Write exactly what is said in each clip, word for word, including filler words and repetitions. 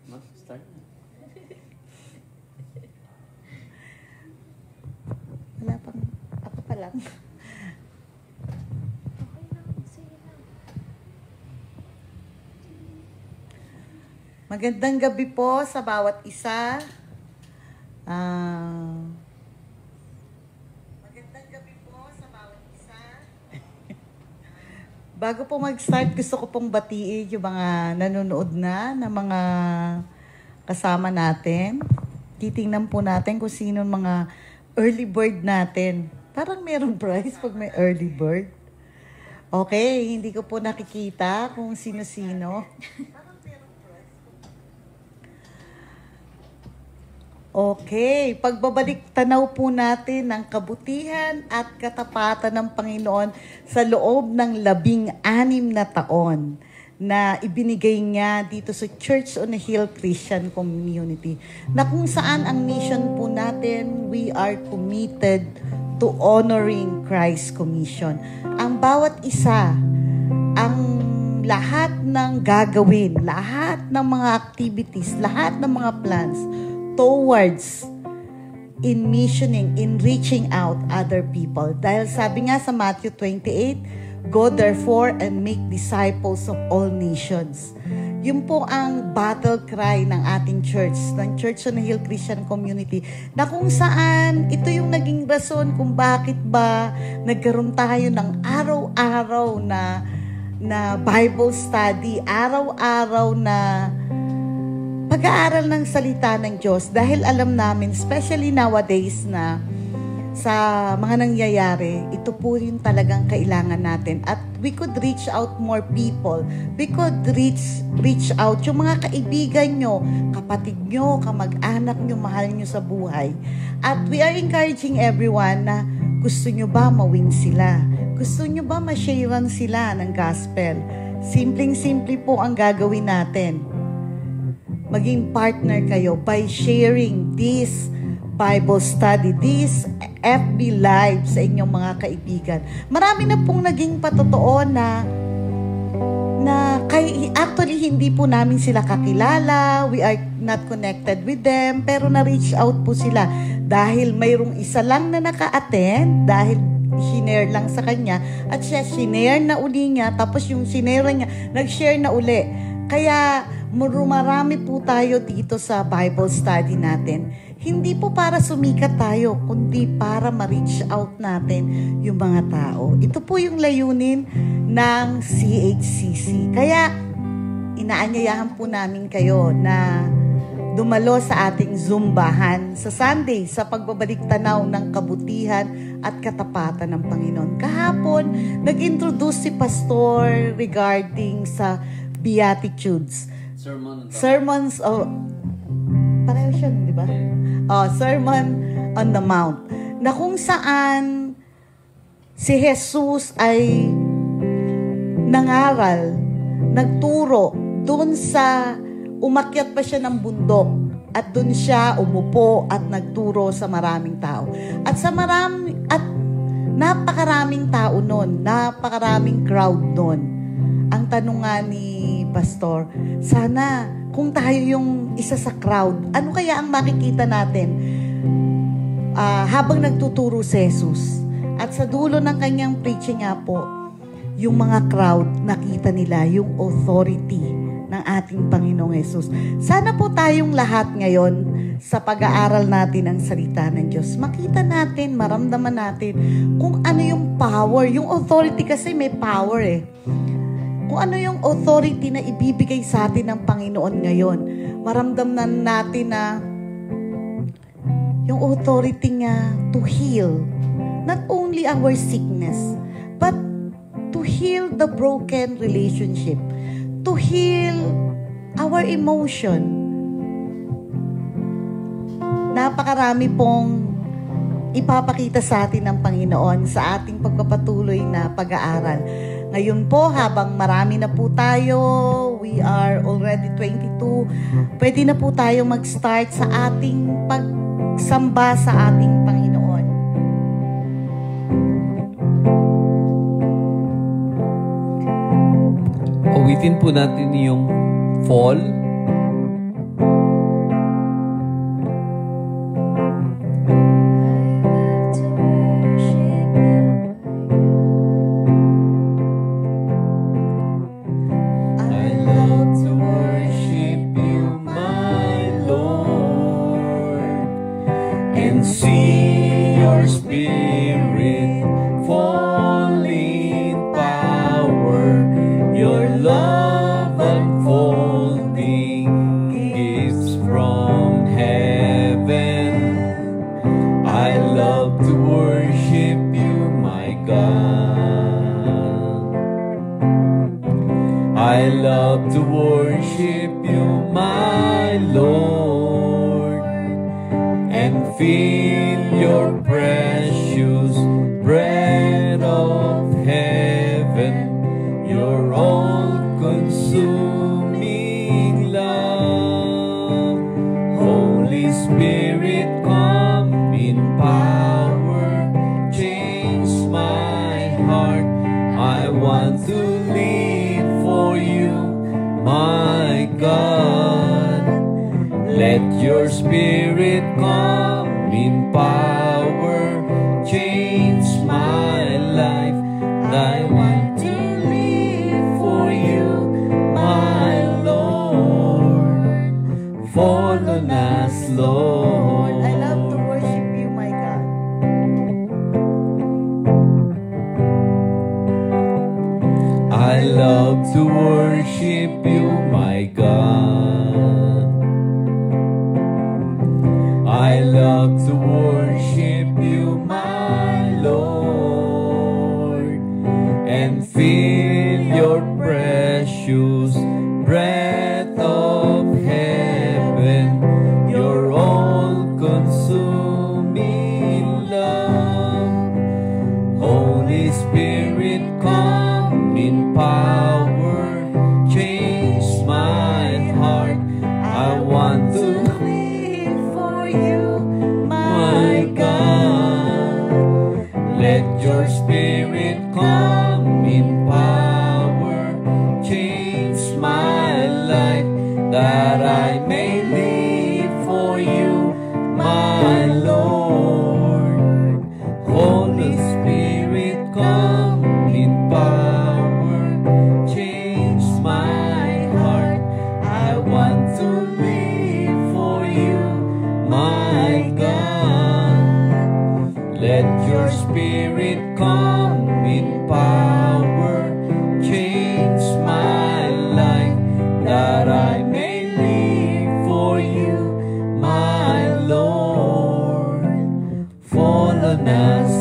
Start na. Wala pang, ako pa lang. Okay lang, sige lang. Magandang gabi po sa bawat isa. Ah... Bago po mag-start, gusto ko pong batiin yung mga nanonood na, na mga kasama natin. Titingnan po natin kung sino mga early bird natin. Parang merong prize pag may early bird. Okay, hindi ko po nakikita kung sino-sino. Okay, pagbabalik tanaw po natin ng kabutihan at katapatan ng Panginoon sa loob ng labing anim na taon na ibinigay niya dito sa Church on a Hill Christian Community, na kung saan ang mission po natin, we are committed to honoring Christ's commission. Ang bawat isa, ang lahat ng gagawin, lahat ng mga activities, lahat ng mga plans towards in missioning, in reaching out other people. Dahil sabi nga sa Matthew twenty-eight, go therefore and make disciples of all nations. Yun po ang battle cry ng ating church, ng Church on a Hill Christian Community, na kung saan ito yung naging rason kung bakit ba nagkaroon tayo ng araw-araw na, na Bible study, araw-araw na pag-aaral ng salita ng Diyos, dahil alam namin, especially nowadays na sa mga nangyayari, ito po yung talagang kailangan natin. At we could reach out more people. We could reach reach out yung mga kaibigan nyo, kapatid nyo, kamag-anak nyo, mahal nyo sa buhay. At we are encouraging everyone na gusto nyo ba mawin sila? Gusto nyo ba ma-sharean sila ng gospel? Simpleng-simple po ang gagawin natin. Maging partner kayo by sharing this Bible study, this F B Live sa inyong mga kaibigan. Marami na pong naging patotoo na na kay, actually hindi po namin sila kakilala, we are not connected with them, pero na-reach out po sila dahil mayroong isa lang na naka-attend, dahil sinare lang sa kanya, at siya sinare na uli niya, tapos yung sinare niya, nag-share na uli. Kaya marami po tayo dito sa Bible study natin. Hindi po para sumikat tayo, kundi para ma-reach out natin yung mga tao. Ito po yung layunin ng C H C C. Kaya inaanyayahan po namin kayo na dumalo sa ating Zumbahan sa Sunday sa pagbabalik tanaw ng kabutihan at katapatan ng Panginoon. Kahapon, nag-introduce si Pastor regarding sa Beatitudes. Sermon Sermons of... Pareho siya, di ba? Oh, Sermon on the Mount. Na kung saan si Jesus ay nangaral, nagturo dun sa... Umakyat pa siya ng bundok at dun siya umupo at nagturo sa maraming tao. At sa marami... At napakaraming tao nun, napakaraming crowd nun. Ang tanong nga ni Pastor, sana kung tayo yung isa sa crowd, ano kaya ang makikita natin uh, habang nagtuturo si Jesus? At sa dulo ng kanyang preaching nga po, yung mga crowd, nakita nila yung authority ng ating Panginoong Jesus. Sana po tayong lahat ngayon sa pag-aaral natin ng salita ng Diyos, makita natin, maramdaman natin kung ano yung power. Yung authority kasi may power eh. Kung ano yung authority na ibibigay sa atin ng Panginoon ngayon. Maramdaman natin na yung authority niya to heal not only our sickness, but to heal the broken relationship, to heal our emotion. Napakarami pong ipapakita sa atin ng Panginoon sa ating pagpapatuloy na pag-aaral. Ngayon po, habang marami na po tayo, we are already twenty-two, pwede na po tayo mag-start sa ating pagsamba sa ating Panginoon. Awitin po natin yung fall. my Lord, and feel your precious bread of heaven, your all-consuming love. Holy Spirit, come in power, change my heart. I want to live for you, my God. Let your Spirit come in power, change my life. I want to live for you, my Lord. Fall on us, Lord. I love to worship you, my God. I love to worship you, my God. I love to worship you, my Lord, and feel your precious breath of heaven, your all-consuming love. Holy Spirit, come in power, change my heart. I want to live for you, my God. Let your Spirit come in power, change my life, that I may live for you, my Lord. Holy Spirit, come in power, change my heart. I want to live for you, my God. Let your Spirit come in power, change my life, that I may live for you, my Lord. Fall on us,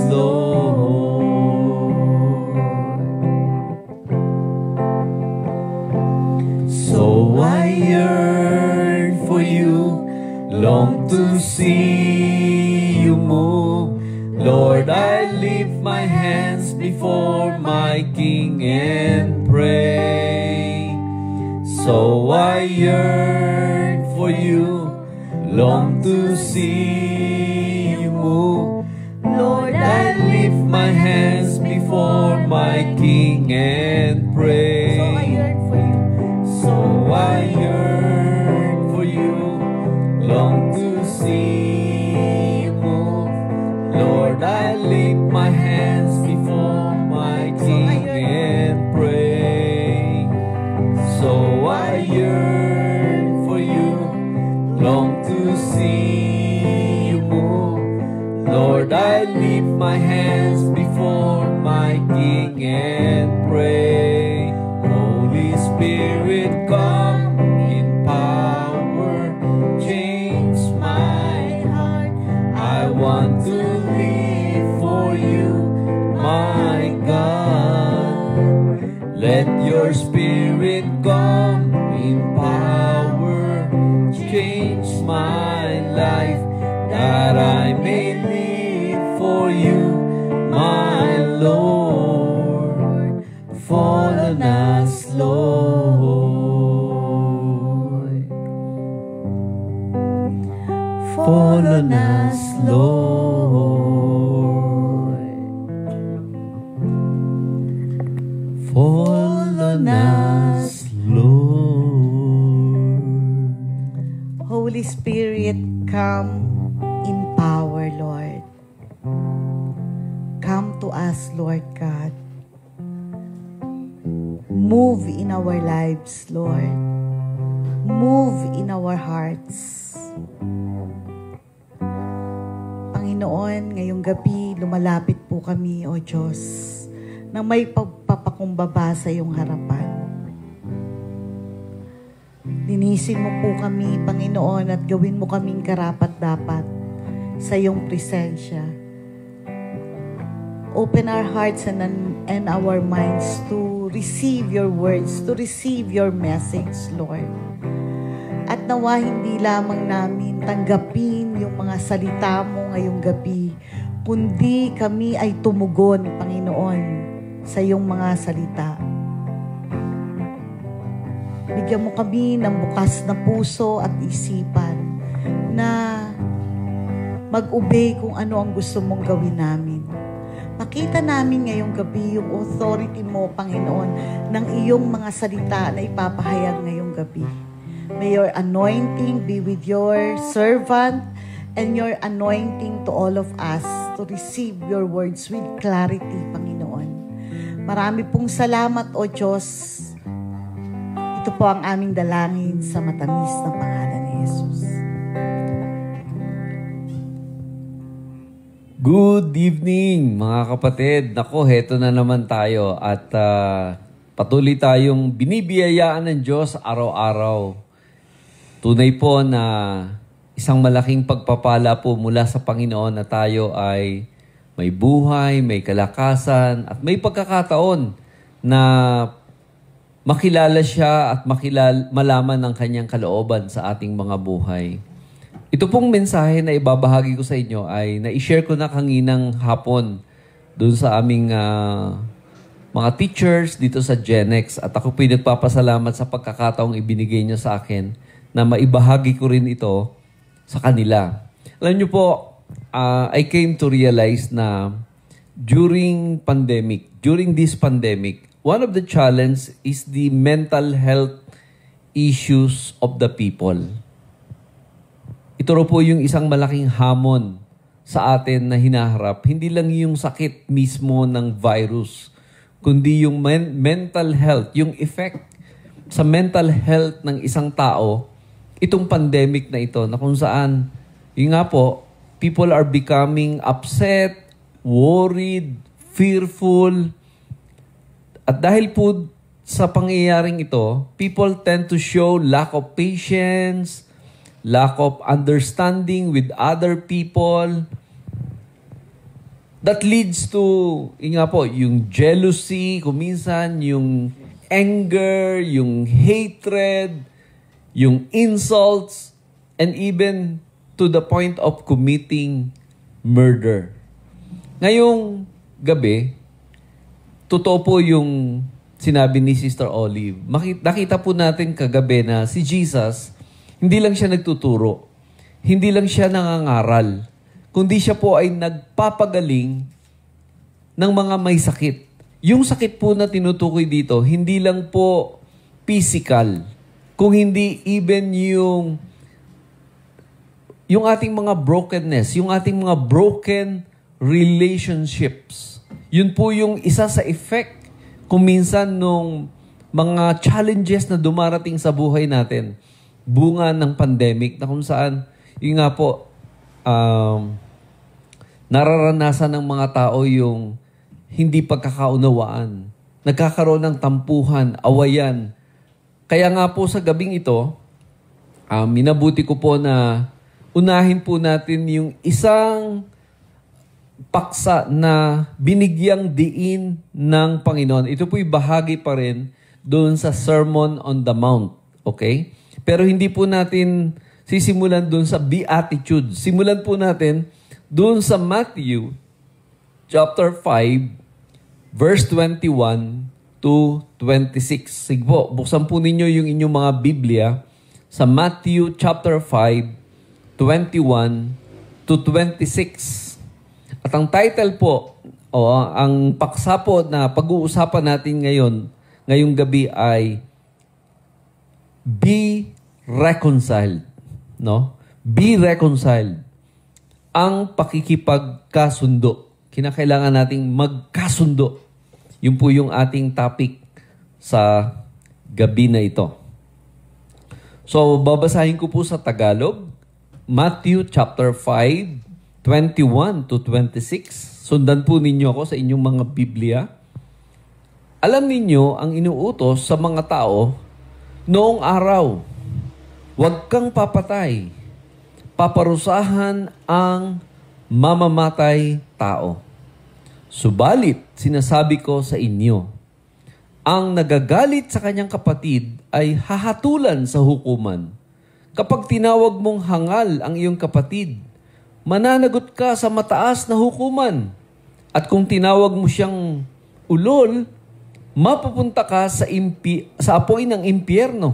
Lord. So I yearn for you, long to see you move. Lord, I lift my hands before my King and pray. So I yearn for you, long to see you move. Lord, I lift my hands before my King and pray. So I yearn for you. So I yearn for you, long to see you move. Lord, I lift my hands before my King and pray. So I yearn for you, long to see you move. Lord, I lift my hands before my King and pray. Holy Spirit, come in power, change my heart. I want to live for you, my God. Let your Spirit come in power, change my life, that I may live for you, my Lord. Fall on us, Lord. Fall on us, Lord. Fall on us, Lord. Holy Spirit, come in power, Lord. Come to us, Lord God. Move in our lives, Lord. Move in our hearts. Panginoon, ngayong gabi, lumalapit po kami, O Diyos, na may pagpapakumbaba sa iyong harapan. Linisin mo po kami, Panginoon, at gawin mo kaming karapat-dapat sa iyong presensya. Open our hearts and, and our minds to receive your words, to receive your message, Lord. At nawa hindi lamang namin tanggapin yung mga salita mo ngayong gabi, kundi kami ay tumugon, Panginoon, sa iyong mga salita. Bigyan mo kami ng bukas na puso at isipan na mag-obey kung ano ang gusto mong gawin namin. Makita namin ngayong gabi yung authority mo, Panginoon, ng iyong mga salita na ipapahayag ngayong gabi. May your anointing be with your servant and your anointing to all of us to receive your words with clarity, Panginoon. Marami pong salamat, O Diyos. Ito po ang aming dalangin sa matamis na pangalan ni Jesus. Good evening, mga kapatid. Nako, heto na naman tayo at uh, patuloy tayong binibiyayaan ng Diyos araw-araw. Tunay po na isang malaking pagpapala po mula sa Panginoon na tayo ay may buhay, may kalakasan, at may pagkakataon na makilala siya at makilala, malaman ang kanyang kalooban sa ating mga buhay. Ito pong mensahe na ibabahagi ko sa inyo ay na-share ko na kanginang hapon doon sa aming uh, mga teachers dito sa Genex. At ako po nagpapasalamat sa pagkakataong ibinigay niyo sa akin na maibahagi ko rin ito sa kanila. Alam niyo po, uh, I came to realize na during pandemic, during this pandemic, one of the challenge is the mental health issues of the people. Ito ro po yung isang malaking hamon sa atin na hinaharap. Hindi lang yung sakit mismo ng virus, kundi yung men- mental health, yung effect sa mental health ng isang tao, itong pandemic na ito, na kung saan, yun nga po, people are becoming upset, worried, fearful. At dahil po sa pangyayaring ito, people tend to show lack of patience, lack of understanding with other people. That leads to, yun nga po, yung jealousy, kuminsan, yung anger, yung hatred, yung insults, and even to the point of committing murder. Ngayong gabi, totoo po yung sinabi ni Sister Olive. Nakita po natin kagabi na si Jesus, hindi lang siya nagtuturo, hindi lang siya nangangaral, kundi siya po ay nagpapagaling ng mga may sakit. Yung sakit po na tinutukoy dito, hindi lang po physical, kung hindi even yung yung ating mga brokenness, yung ating mga broken relationships. Yun po yung isa sa effect kung minsan nung mga challenges na dumarating sa buhay natin, bunga ng pandemic na kung saan, yun nga po, um, nararanasan ng mga tao yung hindi pagkakaunawaan. Nagkakaroon ng tampuhan, awayan. Kaya nga po sa gabing ito, um, minabuti ko po na unahin po natin yung isang paksa na binigyang diin ng Panginoon. Ito po'y bahagi pa rin doon sa Sermon on the Mount. Okay? Pero hindi po natin sisimulan doon sa Beatitudes. Simulan po natin doon sa Matthew chapter five, verse twenty-one to twenty-six. Sige po, buksan po ninyo yung inyong mga Biblia sa Matthew chapter five, twenty-one to twenty-six. At ang title po, o ang paksa po na pag-uusapan natin ngayon, ngayong gabi ay Be Reconciled. No? Be Reconciled. Ang pakikipagkasundo. Kinakailangan nating magkasundo. Yun po yung ating topic sa gabi na ito. So, babasahin ko po sa Tagalog. Matthew chapter five, twenty-one to twenty-six. Sundan po ninyo ako sa inyong mga Biblia. Alam ninyo ang inuutos sa mga tao noong araw. Huwag kang papatay. Paparusahan ang mamamatay tao. Subalit, sinasabi ko sa inyo, ang nagagalit sa kanyang kapatid ay hahatulan sa hukuman. Kapag tinawag mong hangal ang iyong kapatid, mananagot ka sa mataas na hukuman. At kung tinawag mo siyang ulol, mapupunta ka sa, impi- sa apoy ng impyerno.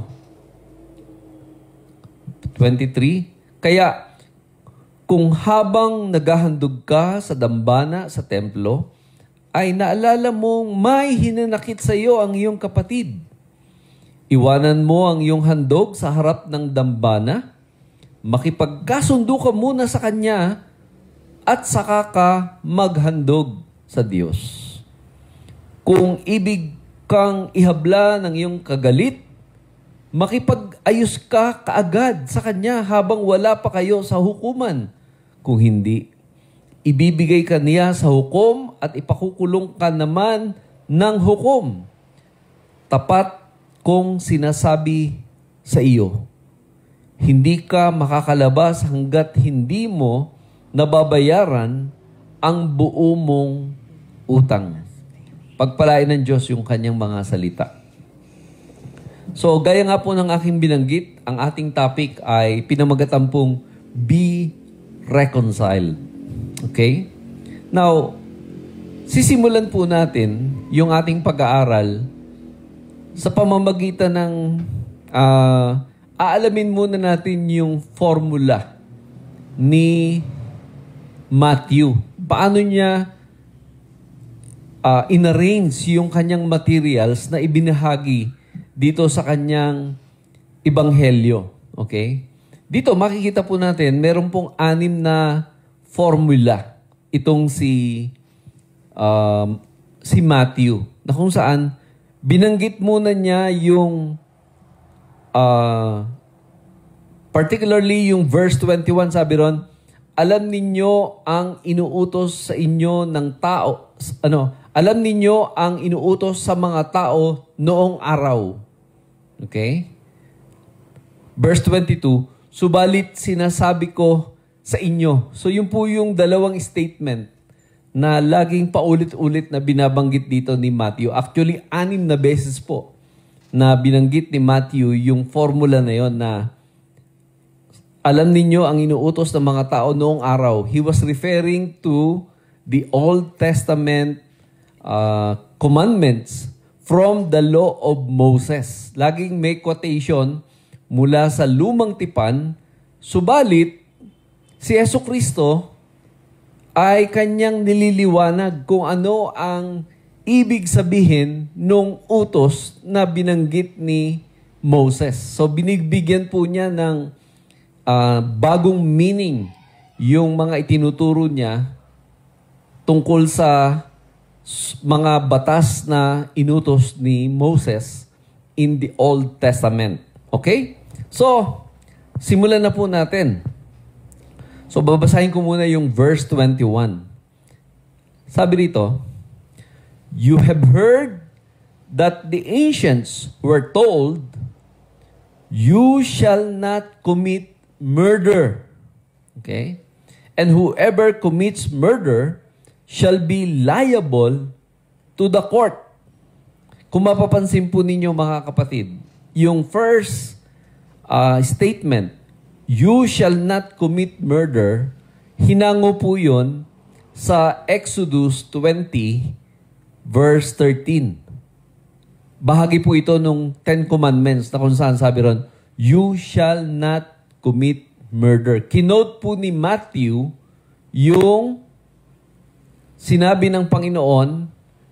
twenty-three. Kaya, kung habang naghahandog ka sa dambana sa templo, ay naalala mong may hinanakit sa iyo ang iyong kapatid. Iwanan mo ang iyong handog sa harap ng dambana, makipagkasundo ka muna sa kanya, at saka ka maghandog sa Diyos. Kung ibig kang ihabla ng iyong kagalit, makipag-ayos ka kaagad sa kanya habang wala pa kayo sa hukuman. Kung hindi, ibibigay ka niya sa hukom at ipakukulong ka naman ng hukom. Tapat kung sinasabi sa iyo, hindi ka makakalabas hanggat hindi mo nababayaran ang buo mong utang. Pagpalain ng Diyos yung kanyang mga salita. So, gaya nga po ng aking binanggit, ang ating topic ay pinamagatan pong Be Reconciled. Okay? Now, sisimulan po natin yung ating pag-aaral sa pamamagitan ng uh, aalamin muna natin yung formula ni Matthew. Paano niya uh, inarrange yung kanyang materials na ibinahagi dito sa kanyang ebanghelyo. Okay? Dito makikita po natin, meron pong anim na formula itong si um, si Matthew, na kung saan binanggit muna niya yung uh, particularly yung verse twenty-one, sabi ron, alam ninyo ang inuutos sa inyo ng tao, ano, alam ninyo ang inuutos sa mga tao noong araw. Okay? Verse twenty-two, subalit sinasabi ko sa inyo. So yun po yung dalawang statement na laging paulit-ulit na binabanggit dito ni Matthew. Actually, anim na beses po na binanggit ni Matthew yung formula na yon na alam ninyo ang inuutos ng mga tao noong araw. He was referring to the Old Testament uh, commandments from the law of Moses. Laging may quotation mula sa lumang tipan, subalit si Jesucristo ay kanyang nililiwanag kung ano ang ibig sabihin nung utos na binanggit ni Moses. So binigbigyan po niya ng Uh, bagong meaning yung mga itinuturo niya tungkol sa mga batas na inutos ni Moses in the Old Testament. Okay? So, simulan na po natin. So, babasahin ko muna yung verse twenty-one. Sabi rito, you have heard that the ancients were told, you shall not commit murder. Okay? And whoever commits murder shall be liable to the court. Kung mapapansin po ninyo mga kapatid, yung first uh, statement, you shall not commit murder, hinango po yun sa Exodus twenty, verse thirteen. Bahagi po ito nung Ten Commandments na kung saan sabi ron, you shall not commit murder. Kinote po ni Matthew yung sinabi ng Panginoon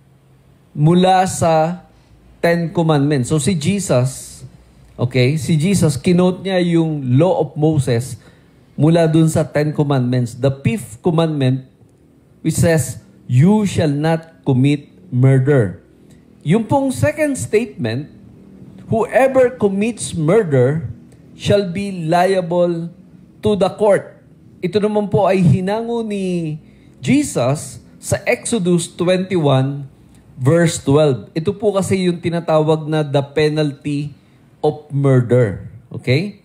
mula sa Ten Commandments. So si Jesus, okay, si Jesus, kinote niya yung law of Moses mula dun sa Ten Commandments. The fifth commandment which says, you shall not commit murder. Yung pong second statement, whoever commits murder shall be liable to the court. Ito naman po ay hinango ni Jesus sa Exodus twenty-one, verse twelve. Ito po kasi yung tinatawag na the penalty of murder. Okay?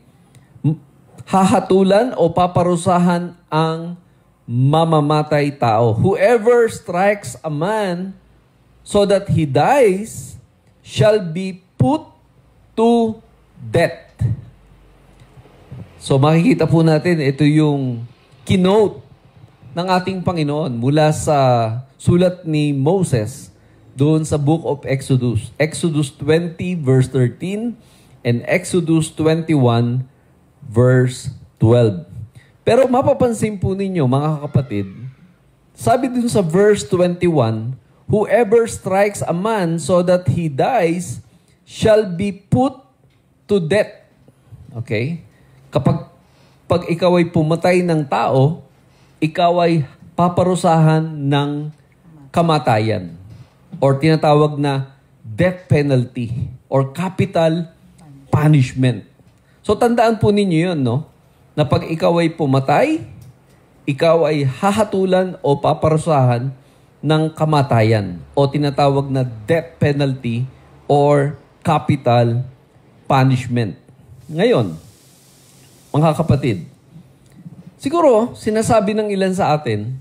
Hahatulan o paparusahan ang mamamatay tao. Whoever strikes a man so that he dies shall be put to death. So makikita po natin, ito yung kinote ng ating Panginoon mula sa sulat ni Moses doon sa book of Exodus. Exodus twenty verse thirteen and Exodus twenty-one verse twelve. Pero mapapansin po ninyo mga kapatid, sabi dun sa verse twenty-one, whoever strikes a man so that he dies shall be put to death. Okay? Kapag pag ikaw ay pumatay ng tao, ikaw ay paparusahan ng kamatayan or tinatawag na death penalty or capital punishment. So tandaan po ninyo yun, no? Na pag ikaw ay pumatay, ikaw ay hahatulan o paparusahan ng kamatayan o tinatawag na death penalty or capital punishment. Ngayon, mga kapatid, siguro sinasabi ng ilan sa atin,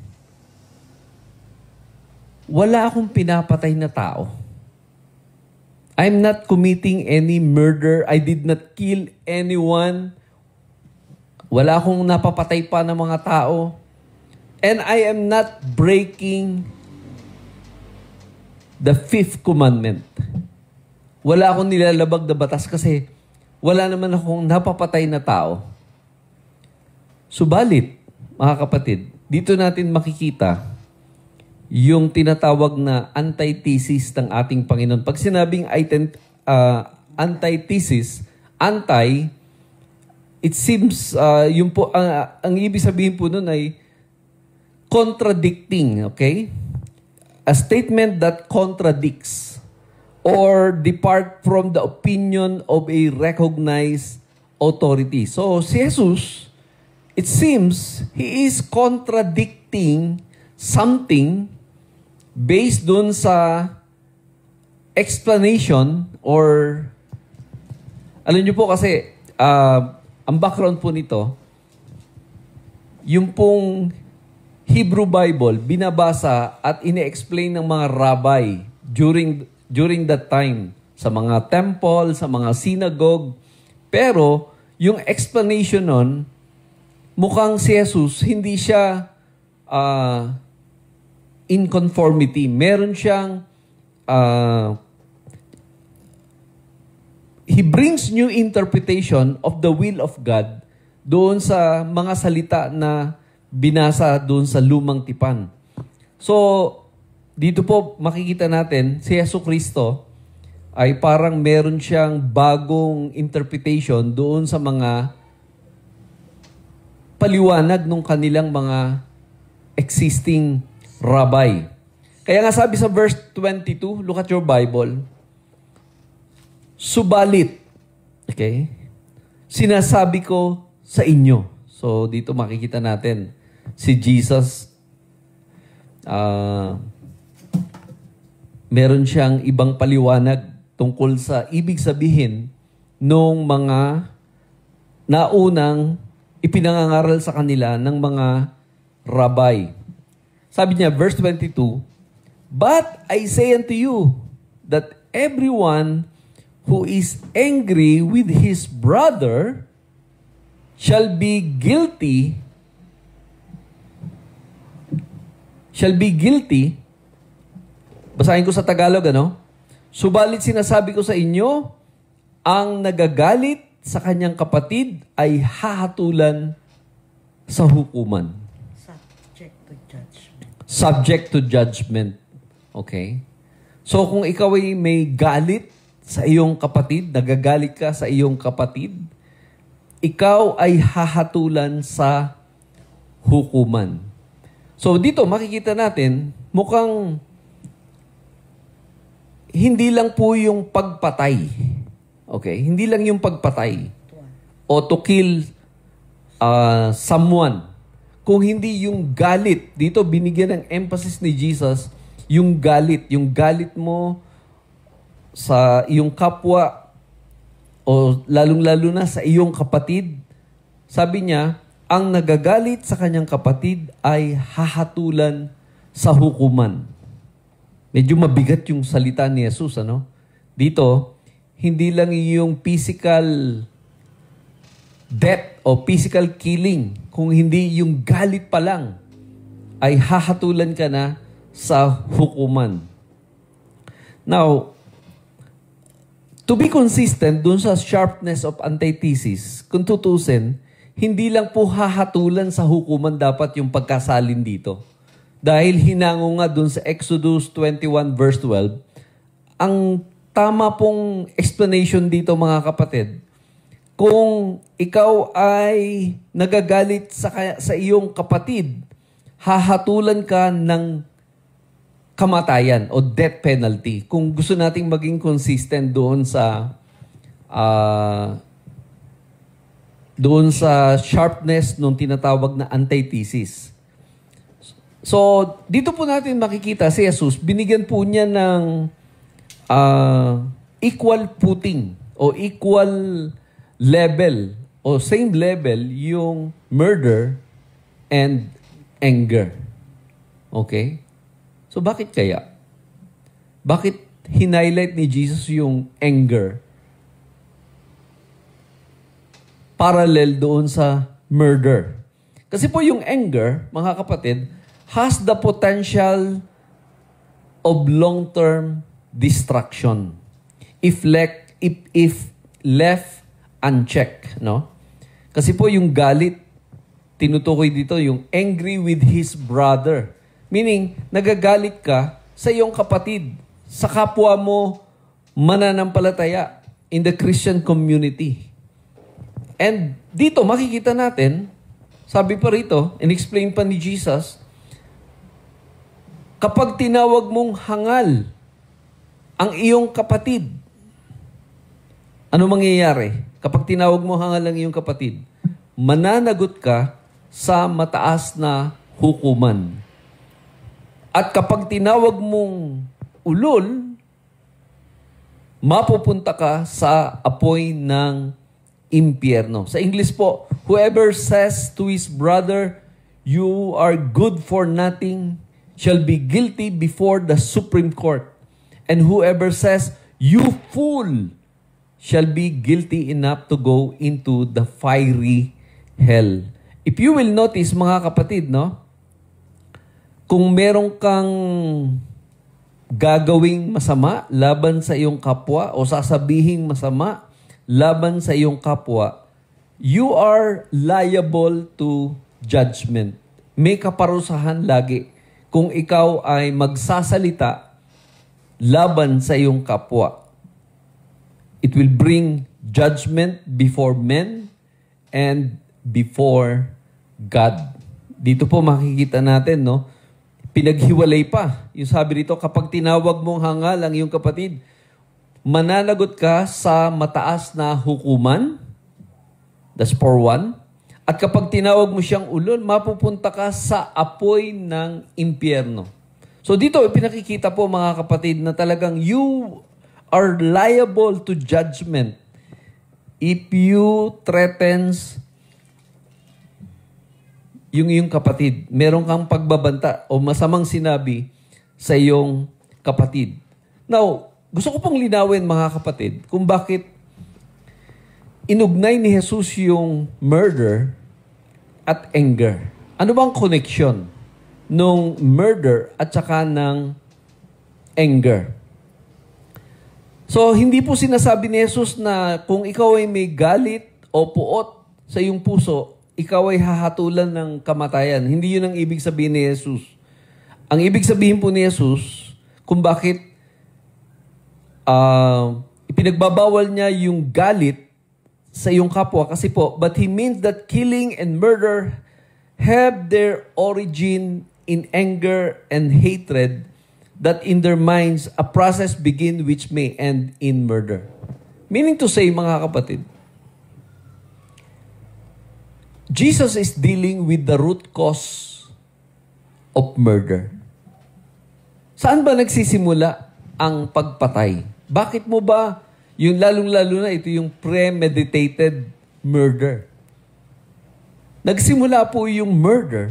wala akong pinapatay na tao. I'm not committing any murder. I did not kill anyone. Wala akong napapatay pa ng mga tao. And I am not breaking the fifth commandment. Wala akong nilalabag na batas kasi wala naman akong napapatay na tao. Subalit, mga kapatid, dito natin makikita yung tinatawag na antithesis ng ating Panginoon. Pag sinabing item, uh, antithesis, anti, it seems, uh, yung po, uh, ang ibig sabihin po nun ay contradicting, okay? A statement that contradicts or depart from the opinion of a recognized authority. So, si Jesus, it seems, he is contradicting something based dun sa explanation or alam nyo po kasi uh, ang background po nito, yung pong Hebrew Bible, binabasa at ine-explain ng mga rabbi during during that time sa mga temple, sa mga synagogue. Pero yung explanation nun, mukhang si Jesus, hindi siya uh, in conformity. Meron siyang, uh, he brings new interpretation of the will of God doon sa mga salita na binasa doon sa lumang tipan. So, dito po makikita natin, si Jesucristo ay parang meron siyang bagong interpretation doon sa mga paliwanag ng kanilang mga existing rabbi. Kaya nga sabi sa verse twenty-two, look at your Bible, subalit, okay, sinasabi ko sa inyo. So, dito makikita natin si Jesus, uh, meron siyang ibang paliwanag tungkol sa ibig sabihin nung mga naunang ipinangangaral sa kanila ng mga rabbi. Sabi niya, verse twenty-two, but I say unto you that everyone who is angry with his brother shall be guilty, shall be guilty, basahin ko sa Tagalog, ano? Subalit sinasabi ko sa inyo, ang nagagalit sa kanyang kapatid ay hahatulan sa hukuman. Subject to judgment. Subject to judgment. Okay? So kung ikaw ay may galit sa iyong kapatid, nagagalit ka sa iyong kapatid, ikaw ay hahatulan sa hukuman. So dito makikita natin, mukhang hindi lang po yung pagpatay. Okay? Hindi lang yung pagpatay. O to kill uh, someone. Kung hindi yung galit. Dito binigyan ng emphasis ni Jesus, yung galit. Yung galit mo sa iyong kapwa o lalong-lalo na sa iyong kapatid. Sabi niya, ang nagagalit sa kanyang kapatid ay hahatulan sa hukuman. Medyo mabigat yung salita ni Jesus, ano? Dito, hindi lang yung physical death o physical killing, kung hindi yung galit pa lang, ay hahatulan ka na sa hukuman. Now, to be consistent dun sa sharpness of antithesis, kung tutusin, hindi lang po hahatulan sa hukuman dapat yung pagkasalin dito. Dahil hinango nga dun sa Exodus twenty-one verse twelve, ang tama pong explanation dito mga kapatid, kung ikaw ay nagagalit sa, sa iyong kapatid, hahatulan ka ng kamatayan o death penalty. Kung gusto nating maging consistent doon sa uh, doon sa sharpness nung tinatawag na antithesis. So, dito po natin makikita si Jesus, binigyan po niya ng uh, equal footing o equal level o same level yung murder and anger. Okay? So, bakit kaya? Bakit hinighlight ni Jesus yung anger? Parallel doon sa murder. Kasi po yung anger, mga kapatid, has the potential of long-term destruction if, le- if, if left unchecked. No? Kasi po yung galit, tinutukoy dito yung angry with his brother. Meaning, nagagalit ka sa iyong kapatid, sa kapwa mo mananampalataya in the Christian community. And dito, makikita natin, sabi pa rito, in-explain pa ni Jesus, kapag tinawag mong hangal ang iyong kapatid, ano mangyayari? Kapag tinawag mo hangal ang iyong kapatid, mananagot ka sa mataas na hukuman. At kapag tinawag mong ulol, mapupunta ka sa apoy ng impyerno. Sa English po, whoever says to his brother, you are good for nothing, shall be guilty before the Supreme Court. And whoever says, you fool, shall be guilty enough to go into the fiery hell. If you will notice, mga kapatid, no? Kung meron kang gagawing masama laban sa iyong kapwa o sasabihing masama laban sa iyong kapwa, you are liable to judgment. May kaparusahan lagi kung ikaw ay magsasalita laban sa iyong kapwa. It will bring judgment before men and before God. Dito po makikita natin, no? Pinaghiwalay pa. Yung sabi dito, kapag tinawag mong hangal ang iyong kapatid, mananagot ka sa mataas na hukuman. That's for one. At kapag tinawag mo siyang ulol, mapupunta ka sa apoy ng impyerno. So dito, pinakikita po mga kapatid na talagang you are liable to judgment if you threatens yung iyong kapatid. Meron kang pagbabanta o masamang sinabi sa iyong kapatid. Now, gusto ko pong linawin mga kapatid kung bakit inugnay ni Jesus yung murder at anger. Ano bang connection nung murder at saka ng anger? So, hindi po sinasabi ni Jesus na kung ikaw ay may galit o puot sa iyong puso, ikaw ay hahatulan ng kamatayan. Hindi yun ang ibig sabihin ni Jesus. Ang ibig sabihin po ni Jesus, kung bakit uh, ipinagbabawal niya yung galit sa iyong kapwa, kasi po, but He means that killing and murder have their origin in anger and hatred, that in their minds, a process begin which may end in murder. Meaning to say, mga kapatid, Jesus is dealing with the root cause of murder. Saan ba nagsisimula ang pagpatay? Bakit mo ba, yung lalong-lalo na ito yung premeditated murder? Nagsimula po yung murder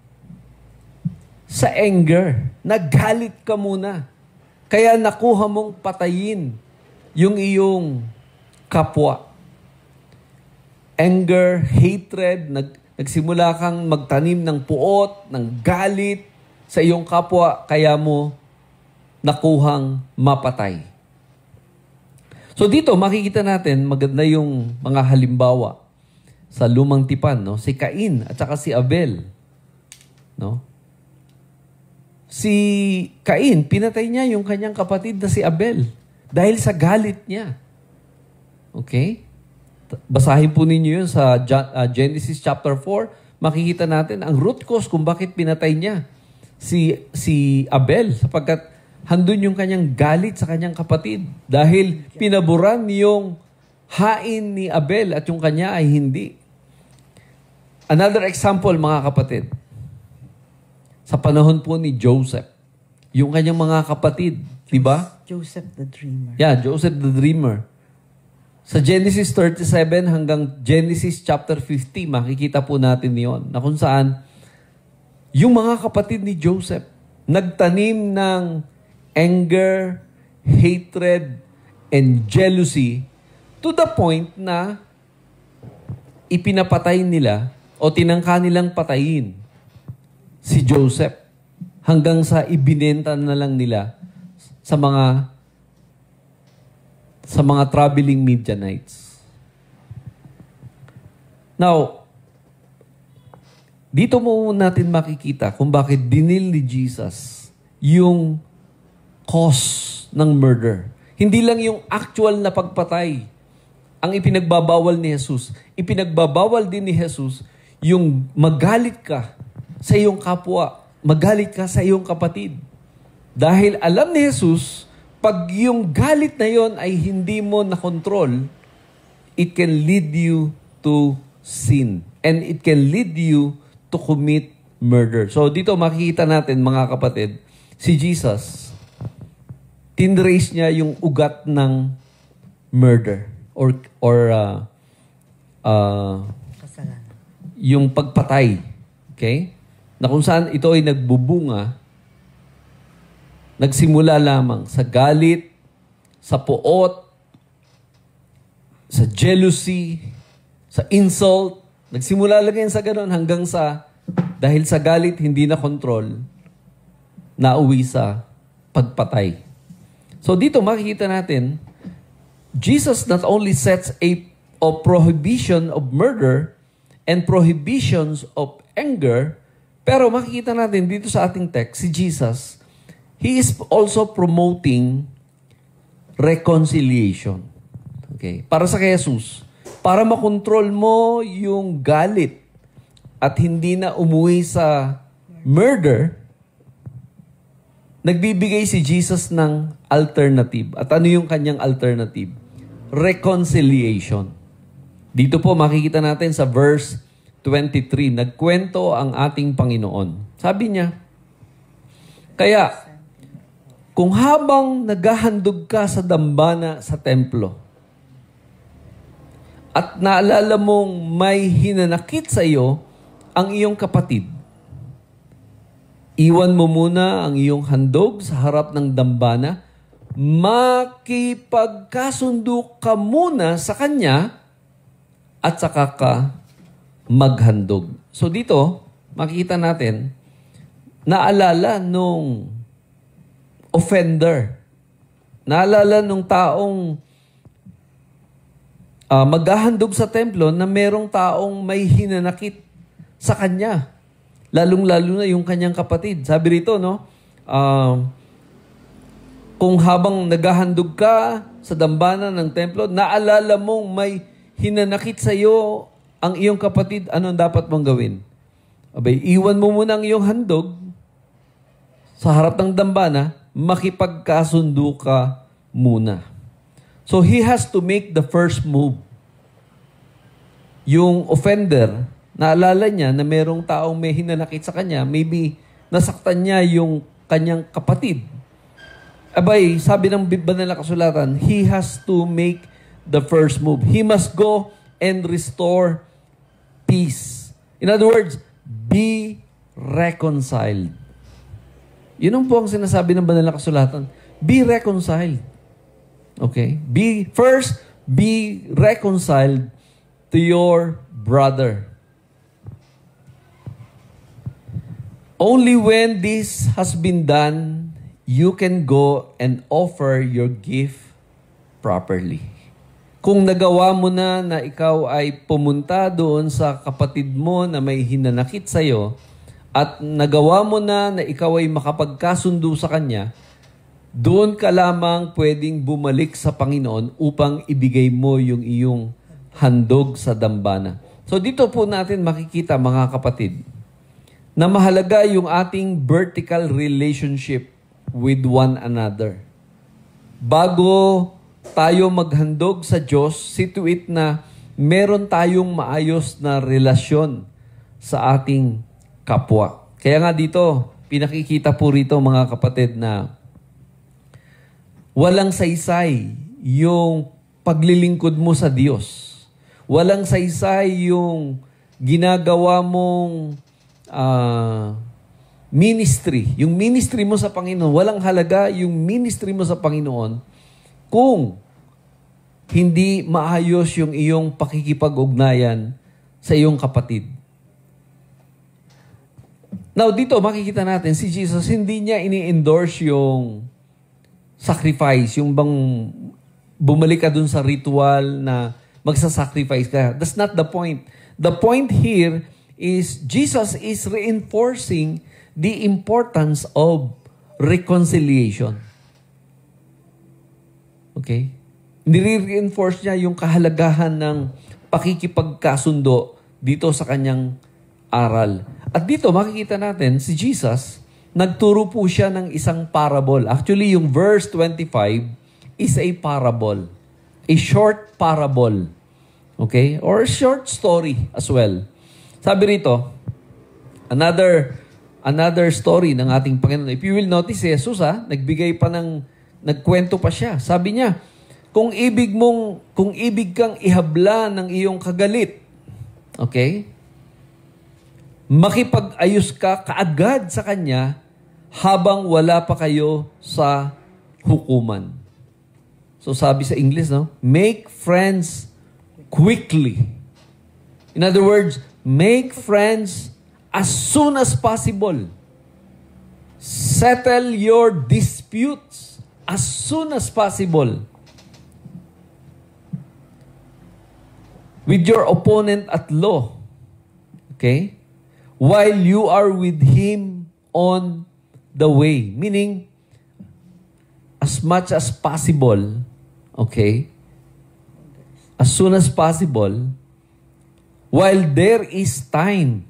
sa anger. Nagalit ka muna. Kaya nakuha mong patayin yung iyong kapwa. anger, hatred, nag, nagsimula kang magtanim ng puot, ng galit sa iyong kapwa, kaya mo nakuhang mapatay. So dito, makikita natin, maganda yung mga halimbawa sa lumang tipan, no? Si Cain at saka si Abel. No? Si Cain, pinatay niya yung kanyang kapatid na si Abel dahil sa galit niya. Okay? Basahin po ninyo yun sa Genesis chapter four. Makikita natin ang root cause kung bakit pinatay niya si si Abel, sapagkat handun yung kanyang galit sa kanyang kapatid dahil pinaburan yung hain ni Abel at yung kanya ay hindi. Another example, mga kapatid, sa panahon po ni Joseph, yung kanyang mga kapatid, di ba? Joseph the Dreamer. Yeah, Joseph the Dreamer. Sa Genesis thirty-seven hanggang Genesis chapter fifty, makikita po natin yon na kung saan yung mga kapatid ni Joseph nagtanim ng anger, hatred, and jealousy to the point na ipinapatay nila o tinangka nilang patayin si Joseph hanggang sa ibinenta na lang nila sa mga sa mga traveling Midianites. Now, dito mo natin makikita kung bakit dinil ni Jesus yung cause ng murder. Hindi lang yung actual na pagpatay ang ipinagbabawal ni Jesus. Ipinagbabawal din ni Jesus yung magalit ka sa iyong kapwa, magalit ka sa iyong kapatid. Dahil alam ni Jesus, pag yung galit na yon ay hindi mo na-control, it can lead you to sin. And it can lead you to commit murder. So dito makikita natin, mga kapatid, si Jesus, tinrace niya yung ugat ng murder or or uh, uh, Kasalanan. yung pagpatay. Okay? Na kung saan ito ay nagbubunga, nagsimula lamang sa galit, sa puot, sa jealousy, sa insult. Nagsimula lang yan sa ganun hanggang sa, dahil sa galit, hindi na control, nauwi sa pagpatay. So dito makikita natin, Jesus not only sets a, a prohibition of murder and prohibitions of anger, pero makikita natin dito sa ating text, si Jesus, He is also promoting reconciliation. Okay? Para sa kay Jesus, para makontrol mo yung galit at hindi na umuwi sa murder, nagbibigay si Jesus ng alternative. At ano yung kanyang alternative? Reconciliation. Dito po makikita natin sa verse twenty-three, nagkwento ang ating Panginoon. Sabi niya, kaya, kung habang naghahandog ka sa dambana sa templo, at naalala mong may hinanakit sa iyo ang iyong kapatid, iwan mo muna ang iyong handog sa harap ng dambana, makipagkasundo ka muna sa kanya, at saka ka maghandog. So dito, makikita natin, naalala nung offender, naalala nung taong Uh, maghahandog sa templo na merong taong may hinanakit sa kanya. Lalong-lalo na yung kanyang kapatid. Sabi rito, no? Uh, kung habang naghahandog ka sa dambana ng templo, naalala mong may hinanakit sa iyo ang iyong kapatid, anong dapat mong gawin? Abay, iwan mo muna ang iyong handog sa harap ng dambana, makipagkasundo ka muna. So, he has to make the first move. Yung offender, naalala niya na merong taong may hinanakit sa kanya, maybe nasaktan niya yung kanyang kapatid. Abay, sabi ng banal na kasulatan, he has to make the first move. He must go and restore peace. In other words, be reconciled. Yun ang po ang sinasabi ng banal na kasulatan. Be reconciled. Okay? Be, first, be reconciled to your brother. Only when this has been done, you can go and offer your gift properly. Kung nagawa mo na na ikaw ay pumunta doon sa kapatid mo na may hinanakit sa'yo, at nagawa mo na na ikaw ay makapagkasundo sa kanya, doon ka lamang pwedeng bumalik sa Panginoon upang ibigay mo yung iyong handog sa dambana. So dito po natin makikita, mga kapatid, na mahalaga yung ating vertical relationship with one another. Bago tayo maghandog sa Diyos, see to it na meron tayong maayos na relasyon sa ating kapwa. Kaya nga dito, pinakikita po rito, mga kapatid, na walang saysay yung paglilingkod mo sa Diyos. Walang saysay yung ginagawa mong uh, ministry. Yung ministry mo sa Panginoon, walang halaga yung ministry mo sa Panginoon kung hindi maayos yung iyong pakikipag-ugnayan sa iyong kapatid. Now, dito makikita natin, si Jesus, hindi niya ini-endorse yung sacrifice, yung bang bumalik ka dun sa ritual na magsasacrifice ka. That's not the point. The point here is Jesus is reinforcing the importance of reconciliation. Okay? Nire-reinforce niya yung kahalagahan ng pakikipagkasundo dito sa kanyang aral. At dito makikita natin si Jesus, nagturo po siya ng isang parable. Actually, yung verse twenty-five is a parable. A short parable. Okay? Or a short story as well. Sabi rito, another another story ng ating Panginoon. If you will notice, si Jesus, ha, nagbigay pa ng, nagkwento pa siya. Sabi niya, kung ibig mong, kung ibig kang ihabla ng iyong kagalit, okay? Makipag-ayos ka kaagad sa kanya habang wala pa kayo sa hukuman. So sabi sa English, no? Make friends quickly. In other words, make friends as soon as possible. Settle your disputes as soon as possible with your opponent at law. Okay? While you are with him on the way. Meaning, as much as possible, okay? As soon as possible, while there is time,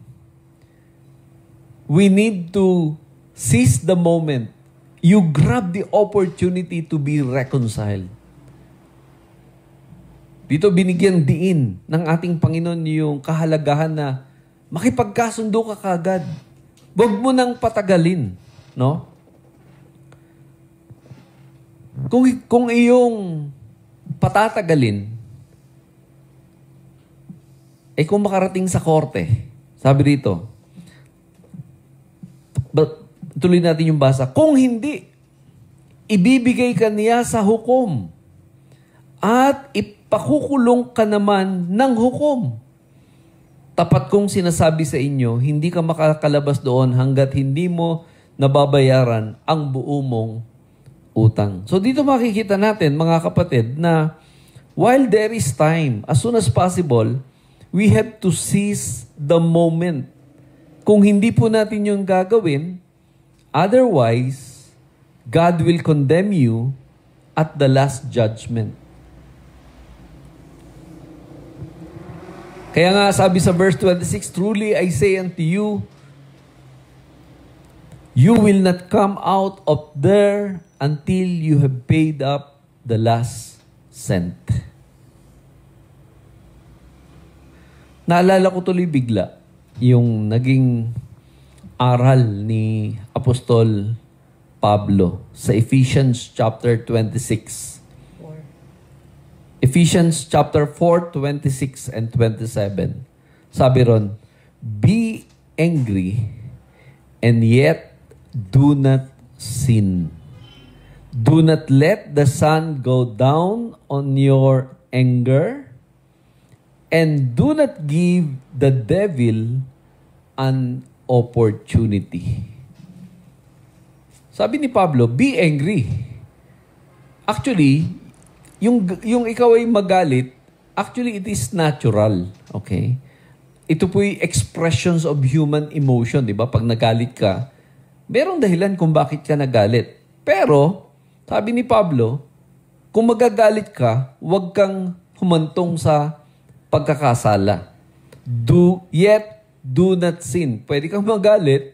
we need to seize the moment. You grab the opportunity to be reconciled. Dito binigyan diin ng ating Panginoon yung kahalagahan na makipagkasundo ka kagad. Huwag mo nang patagalin, no? Kung kung iyong patatagalin, eh kung makarating sa korte, sabi dito, tuloy natin yung basa, kung hindi, ibibigay ka niya sa hukom at ipakukulong ka naman ng hukom. Tapat kong sinasabi sa inyo, hindi ka makakalabas doon hanggat hindi mo nababayaran ang buo mong utang. So dito makikita natin, mga kapatid, na while there is time, as soon as possible, we have to seize the moment. Kung hindi po natin yung gagawin, otherwise, God will condemn you at the last judgment. Kaya nga sabi sa verse twenty-six, truly I say unto you, you will not come out of there until you have paid up the last cent. Naalala ko tuloy bigla yung naging aral ni Apostol Pablo sa Ephesians chapter twenty-six. Ephesians chapter four, twenty-six and twenty-seven. Sabi ron, be angry and yet do not sin. Do not let the sun go down on your anger And do not give the devil an opportunity. Sabi ni Pablo, be angry. Actually, yung, yung ikaw ay magalit, actually it is natural. Okay? Ito po yung expressions of human emotion, di ba? Pag nagalit ka, merong dahilan kung bakit ka nagalit. Pero, sabi ni Pablo, kung magagalit ka, huwag kang humantong sa pagkakasala. Do, yet, do not sin. Pwede kang magalit,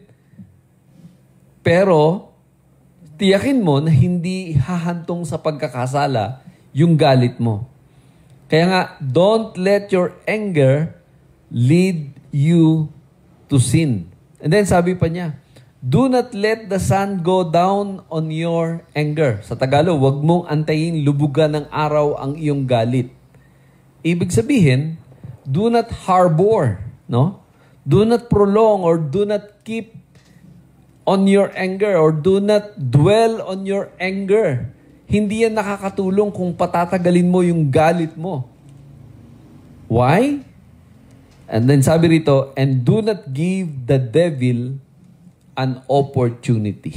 pero, tiyakin mo na hindi hahantong sa pagkakasala yung galit mo. Kaya nga, don't let your anger lead you to sin. And then sabi pa niya, do not let the sun go down on your anger. Sa Tagalog, wag mong antayin lubugan ng araw ang iyong galit. Ibig sabihin, do not harbor, no? Do not prolong or do not keep on your anger or do not dwell on your anger. Hindi yan nakakatulong kung patatagalin mo yung galit mo. Why? And then sabi rito, and do not give the devil an opportunity.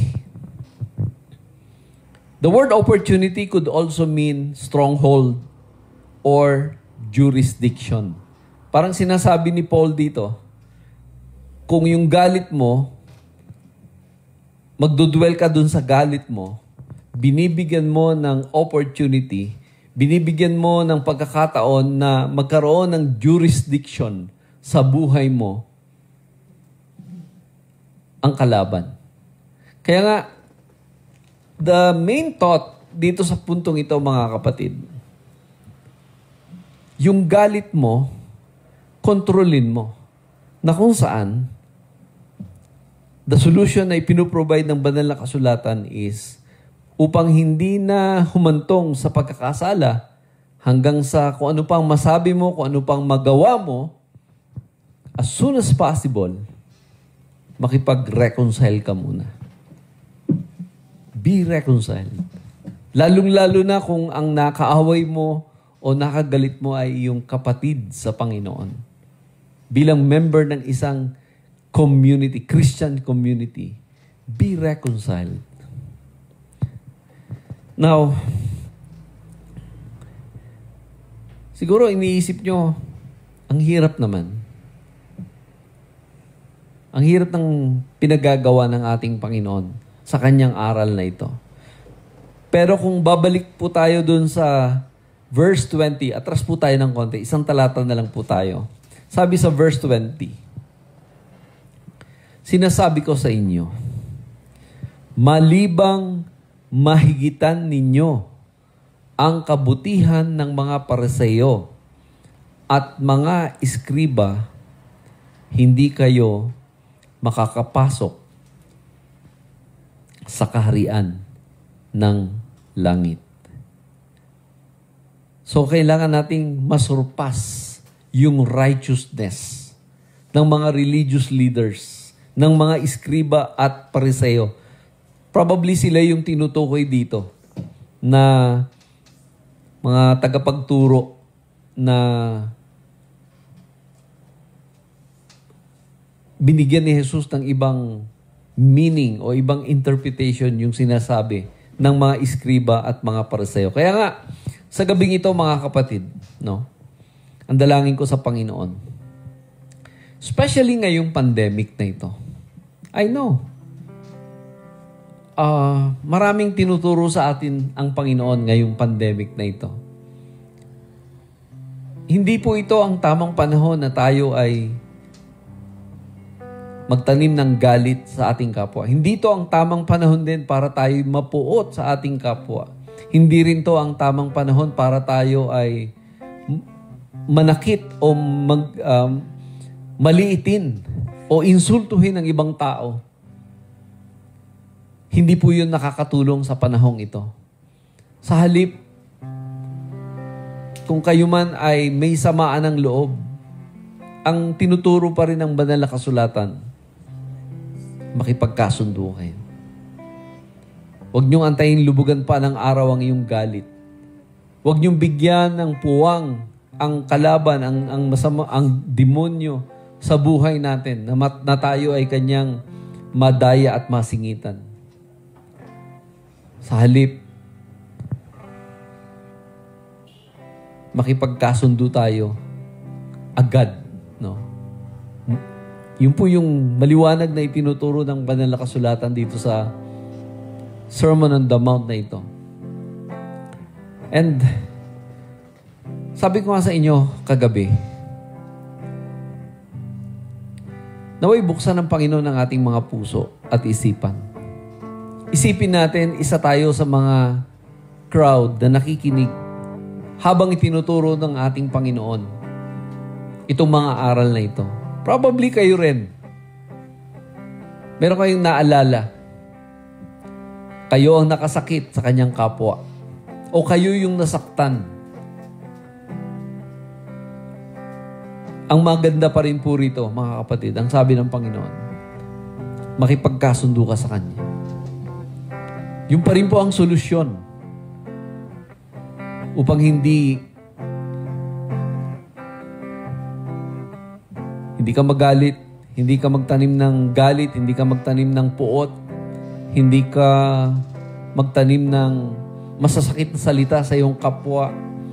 The word opportunity could also mean stronghold or jurisdiction. Parang sinasabi ni Paul dito, kung yung galit mo, magdudwell ka dun sa galit mo, binibigyan mo ng opportunity, binibigyan mo ng pagkakataon na magkaroon ng jurisdiction sa buhay mo ang kalaban. Kaya nga, the main thought dito sa puntong ito, mga kapatid, yung galit mo, kontrolin mo. Na kung saan, the solution na ipinuprovide ng banal na kasulatan is upang hindi na humantong sa pagkakasala hanggang sa kung ano pang masabi mo, kung ano pang magawa mo, as soon as possible, makipag-reconcile ka muna. Be reconciled. Lalong-lalo na kung ang nakaaway mo o nakagalit mo ay yung kapatid sa Panginoon. Bilang member ng isang community, Christian community, be reconciled. Now, siguro iniisip nyo, ang hirap naman. Ang hirap ng pinagagawa ng ating Panginoon sa kanyang aral na ito. Pero kung babalik po tayo dun sa verse twenty, atras po tayo ng konti, isang talata na lang po tayo. Sabi sa verse twenty, sinasabi ko sa inyo, malibang mahigitan ninyo ang kabutihan ng mga Pariseo at mga iskriba, hindi kayo makakapasok sa kaharian ng langit. So, kailangan nating masurpas yung righteousness ng mga religious leaders, ng mga iskriba at pariseo. Probably sila yung tinutukoy dito na mga tagapagturo na binigyan ni Jesus ng ibang meaning o ibang interpretation yung sinasabi ng mga iskriba at mga pariseo. Kaya nga, sa gabing ito, mga kapatid, no, ang dalangin ko sa Panginoon, especially ngayong pandemic na ito, I know, uh, maraming tinuturo sa atin ang Panginoon ngayong pandemic na ito. Hindi po ito ang tamang panahon na tayo ay magtanim ng galit sa ating kapwa. Hindi to ang tamang panahon din para tayo mapuot sa ating kapwa. Hindi rin to ang tamang panahon para tayo ay manakit o mag, um, maliitin o insultuhin ng ibang tao. Hindi po yun nakakatulong sa panahong ito. Sa halip, kung kayo man ay may samaan ng loob, ang tinuturo pa rin ng banal na kasulatan, makipagkasundo kayo. Huwag niyong antayin lubugan pa ng araw ang iyong galit. Huwag niyong bigyan ng puwang ang kalaban, ang, ang masama, ang demonyo sa buhay natin, na, mat, na tayo ay kanyang madaya at masingitan. Sa halip, makipagkasundo tayo agad, no? Yun po yung maliwanag na itinuturo ng banal na kasulatan dito sa Sermon on the Mount na ito. And sabi ko nga sa inyo kagabi, naway buksan ng Panginoon ang ating mga puso at isipan. Isipin natin, isa tayo sa mga crowd na nakikinig habang itinuturo ng ating Panginoon itong mga aral na ito. Probably kayo rin. Meron kayong naalala. Kayo ang nakasakit sa kanyang kapwa. O kayo yung nasaktan. Ang maganda pa rin po rito, mga kapatid, ang sabi ng Panginoon, makipagkasundo ka sa Kanya. Yung pa rin po ang solusyon upang hindi hindi ka magalit, hindi ka magtanim ng galit, hindi ka magtanim ng puot, hindi ka magtanim ng masasakit na salita sa iyong kapwa.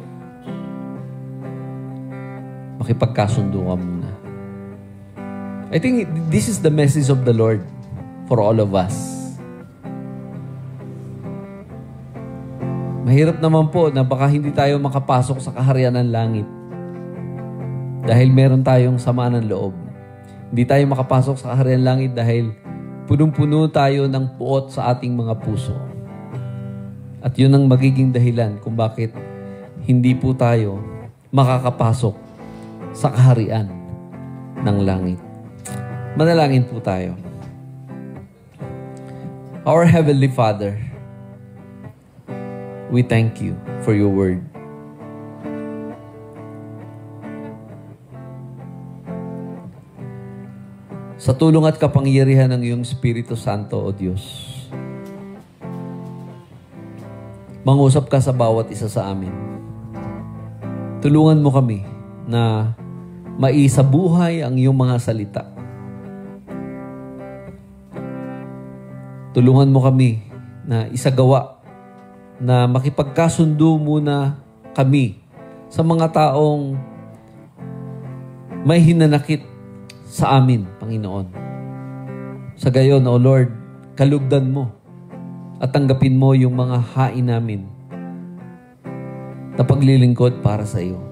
Makipagkasundo ka muna. I think this is the message of the Lord for all of us. Mahirap naman po na baka hindi tayo makapasok sa kaharian ng langit dahil meron tayong sama ng loob. Hindi tayo makapasok sa kaharian ng langit dahil punong-puno tayo ng puot sa ating mga puso. At yun ang magiging dahilan kung bakit hindi po tayo makakapasok sa kaharian ng langit. Manalangin po tayo. Our Heavenly Father, we thank you for your word. Sa tulong at kapangyarihan ng iyong Espiritu Santo, O Diyos, mangusap ka sa bawat isa sa amin. Tulungan mo kami na maisabuhay ang iyong mga salita. Tulungan mo kami na isagawa, na makipagkasundo muna kami sa mga taong may hinanakit sa amin, Panginoon. Sa gayon, O Lord, kalugdan mo at tanggapin mo yung mga hain namin na paglilingkod para sa iyo.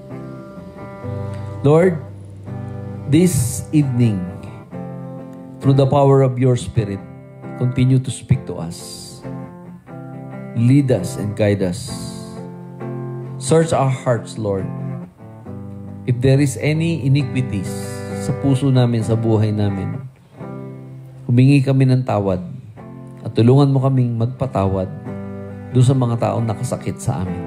Lord, this evening, through the power of your Spirit, continue to speak to us. Lead us and guide us. Search our hearts, Lord. If there is any iniquities sa puso namin, sa buhay namin, humingi kami ng tawad at tulungan mo kaming magpatawad doon sa mga taong nakasakit sa amin.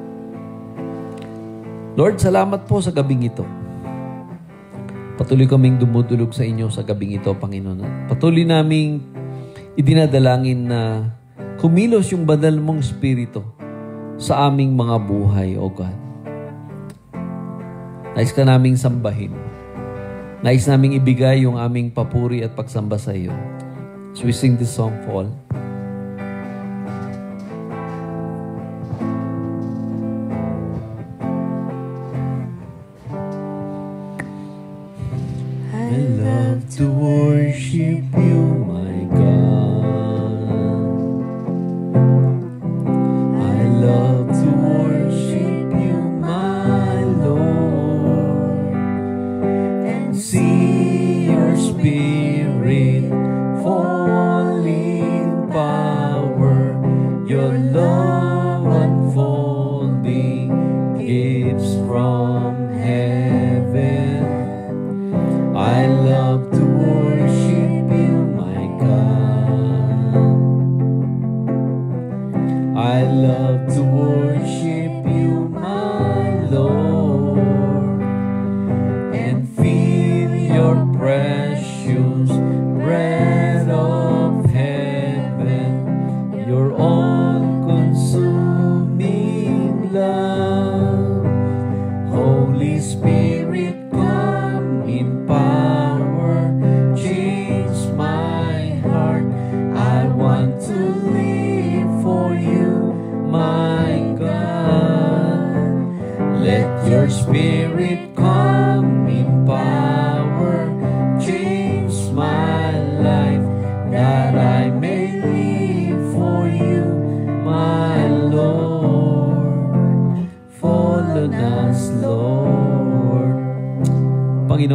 Lord, salamat po sa gabing ito. Patuloy kaming dumudulog sa inyo sa gabing ito, Panginoon. Patuloy naming idinadalangin na kumilos yung banal mong Espiritu sa aming mga buhay, O God. Nais ka naming sambahin. Nais naming ibigay yung aming papuri at pagsamba sa iyo. So we sing this song, Paul. I love to worship you, my God. I love to worship you, my Lord, and see your Spirit fall in power, your love unfolding gifts from heaven. I love to worship you, my God. I love to worship you, my Lord, and feel your precious breath of heaven, your all-consuming love.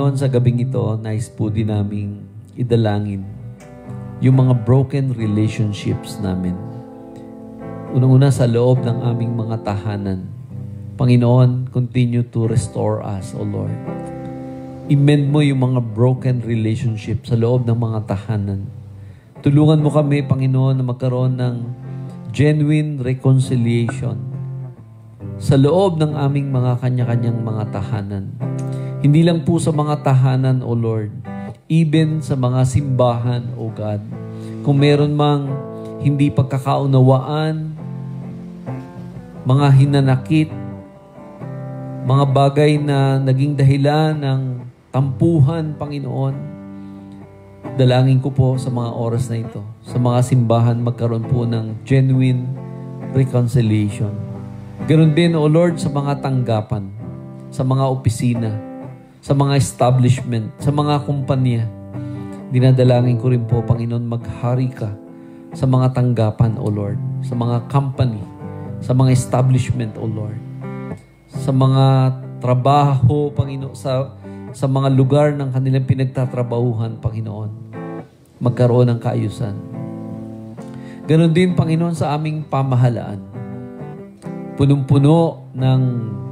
Panginoon, sa gabing ito, nais po din naming idalangin yung mga broken relationships namin. Unang-una sa loob ng aming mga tahanan. Panginoon, continue to restore us, O Lord. I-mend mo yung mga broken relationships sa loob ng mga tahanan. Tulungan mo kami, Panginoon, na magkaroon ng genuine reconciliation sa loob ng aming mga kanya-kanyang mga tahanan. Hindi lang po sa mga tahanan, O Lord, even sa mga simbahan, O God. Kung meron mang hindi pagkakaunawaan, mga hinanakit, mga bagay na naging dahilan ng tampuhan, Panginoon, dalangin ko po sa mga oras na ito, sa mga simbahan, magkaroon po ng genuine reconciliation. Ganon din, O Lord, sa mga tanggapan, sa mga opisina, sa mga establishment, sa mga kumpanya. Dinadalangin ko rin po, Panginoon, maghari ka sa mga tanggapan, O Lord, sa mga company, sa mga establishment, O Lord, sa mga trabaho, Panginoon, sa, sa mga lugar ng kanilang pinagtatrabahuhan, Panginoon, magkaroon ng kaayusan. Ganon din, Panginoon, sa aming pamahalaan. Punong-puno ng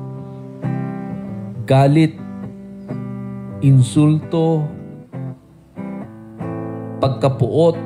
galit, insulto, pagkapuot,